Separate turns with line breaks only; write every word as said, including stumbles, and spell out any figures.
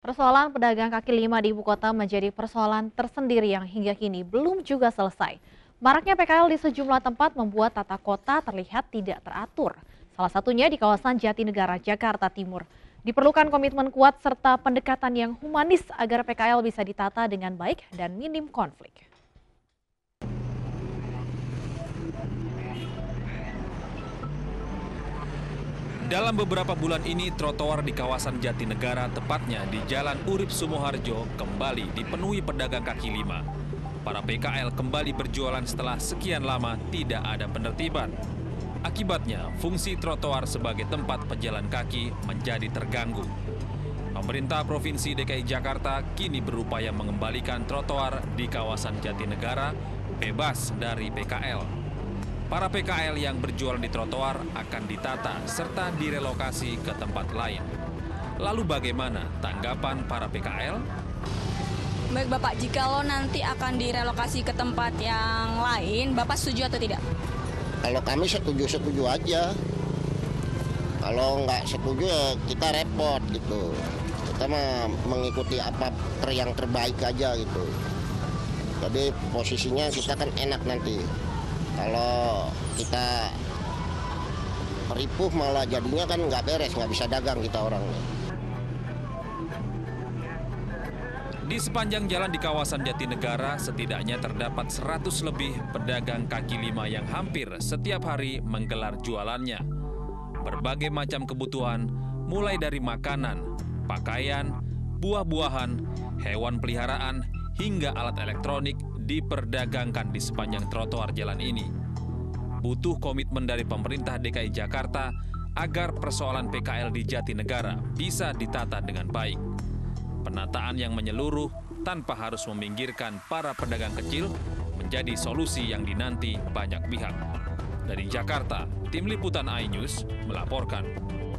Persoalan pedagang kaki lima di ibu kota menjadi persoalan tersendiri yang hingga kini belum juga selesai. Maraknya P K L di sejumlah tempat membuat tata kota terlihat tidak teratur. Salah satunya di kawasan Jatinegara, Jakarta Timur. Diperlukan komitmen kuat serta pendekatan yang humanis agar P K L bisa ditata dengan baik dan minim konflik.
Dalam beberapa bulan ini, trotoar di kawasan Jatinegara, tepatnya di Jalan Urip Sumoharjo, kembali dipenuhi pedagang kaki lima. Para P K L kembali berjualan setelah sekian lama tidak ada penertiban. Akibatnya, fungsi trotoar sebagai tempat pejalan kaki menjadi terganggu. Pemerintah Provinsi D K I Jakarta kini berupaya mengembalikan trotoar di kawasan Jatinegara bebas dari P K L. Para P K L yang berjualan di trotoar akan ditata serta direlokasi ke tempat lain. Lalu bagaimana tanggapan para P K L?
Baik Bapak, jikalau nanti akan direlokasi ke tempat yang lain, Bapak setuju atau tidak?
Kalau kami setuju-setuju aja. Kalau nggak setuju ya kita repot gitu. Kita mah mengikuti apa ter yang terbaik aja gitu. Jadi posisinya kita kan enak nanti. Kalau kita ripuh malah jadinya kan nggak beres, nggak bisa dagang kita orangnya.
Di sepanjang jalan di kawasan Jatinegara, setidaknya terdapat seratus lebih pedagang kaki lima yang hampir setiap hari menggelar jualannya. Berbagai macam kebutuhan, mulai dari makanan, pakaian, buah-buahan, hewan peliharaan, hingga alat elektronik diperdagangkan di sepanjang trotoar jalan ini. Butuh komitmen dari pemerintah D K I Jakarta agar persoalan P K L di Jatinegara bisa ditata dengan baik. Penataan yang menyeluruh tanpa harus meminggirkan para pedagang kecil menjadi solusi yang dinanti banyak pihak. Dari Jakarta, Tim Liputan iNews melaporkan.